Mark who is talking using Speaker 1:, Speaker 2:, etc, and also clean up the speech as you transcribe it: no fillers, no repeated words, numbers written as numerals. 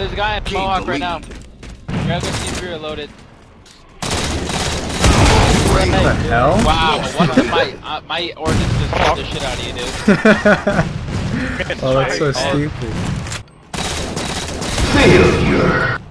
Speaker 1: there's a guy in Mohawk right now. Grab the C3 loaded.
Speaker 2: What the hell?
Speaker 1: Wow, one of my ordnance just killed the shit out of you, dude.
Speaker 2: Oh, that's so stupid.
Speaker 3: Failure.